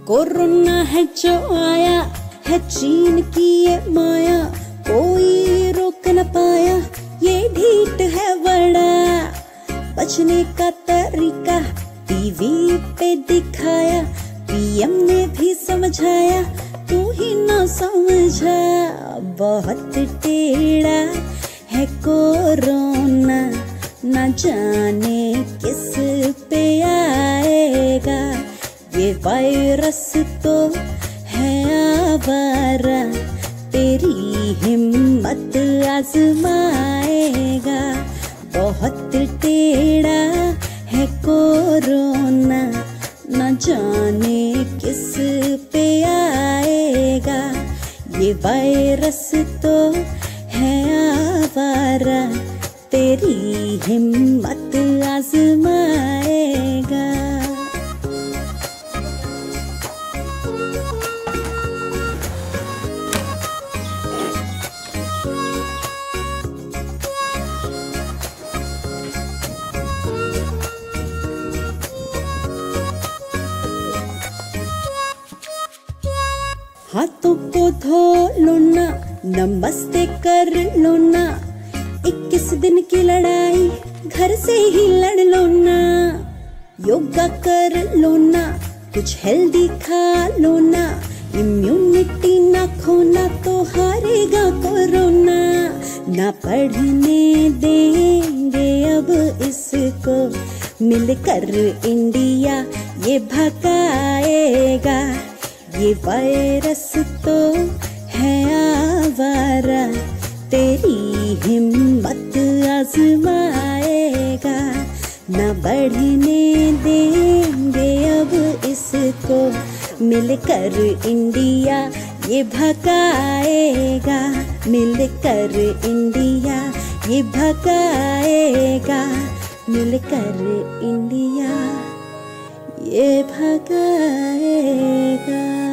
Corona है जो आया है चीन की ये माया, कोई रोक न पाया, ये ढीठ है बड़ा। बचने का तरीका टीवी पे दिखाया, पीएम ने भी समझाया, तू ही ना समझा। बहुत टेढ़ा है कोरोना, न जाने किस पे आएगा। ये वायरस तो है आवारा, तेरी हिम्मत आजमाएगा। बहुत टेढ़ा है कोरोना, न जाने किस पे आएगा। ये वायरस तो है आवारा, तेरी हिम्मत आजमाएगा। हाथों को धो लो ना, नमस्ते कर लो ना। 21 दिन की लड़ाई घर से ही लड़ लो ना। योगा कर लो ना, कुछ हेल्दी खा लो ना। इम्यूनिटी ना खोना तो हारेगा कोरोना। ना पढ़ने देंगे अब इसको, मिलकर इंडिया ये भगाएगा। ये वायरस तो है आवारा, तेरी हिम्मत आजमाएगा। न बढ़ने देंगे अब इसको, मिलकर इंडिया ये भगाएगा। मिलकर इंडिया ये भगाएगा। मिलकर इंडिया ये भगाएगा।